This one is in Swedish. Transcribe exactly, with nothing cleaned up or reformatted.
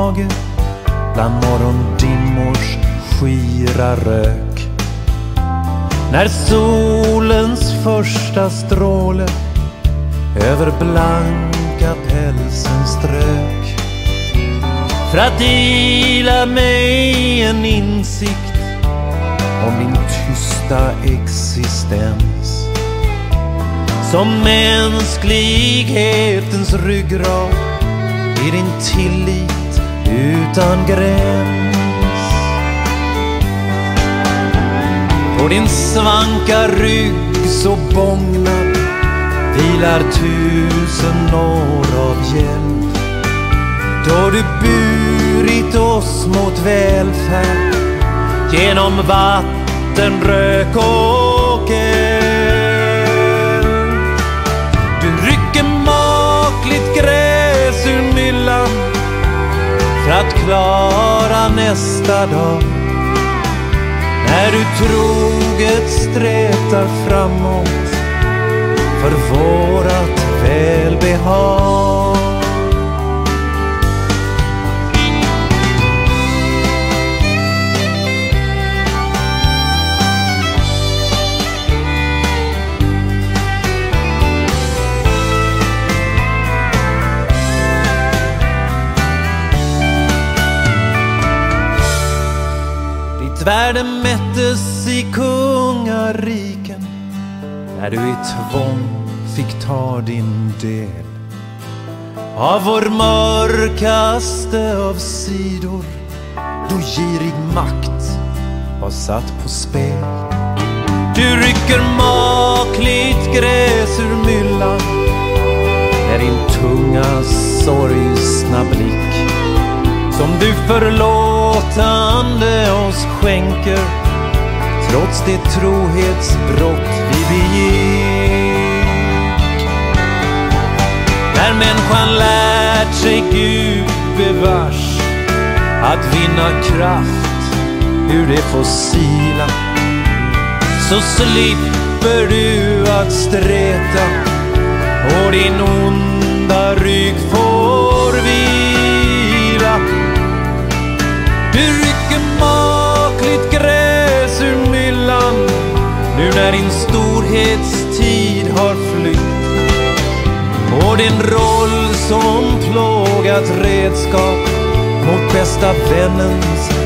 mage bland morgondimmors skira rök. När solens första stråle över blanka pälsen strök, för att ila mig en insikt om min tysta existens, som mänsklighetens ryggrad i din tillit utan gräns. På din svanka rygg så bångnad vilar tusen år av hjälp, då du burit oss mot välfärd genom vatten, rök och eld. Du rycker makligt gräs ur myllan för att klara nästa dag, när du troget strätar framåt för vårat välbehag. Värde mättes i kungariken när du i tvång fick ta din del av vår mörkaste av sidor, då girig makt var satt på spel. Du rycker makligt gräs ur myllan med din tunga sorgsna blick, som du förlåtande oss skänker trots det trohetsbrott vi begick. När människan lärt sig Gud bevars att vinna kraft ur det fossila, så slipper du att sträta och din onda rygg får vila. Du rycker makligt gräs ur myllan nu när din storhetstid har flytt, och din roll som plågat redskap mot bästa vännens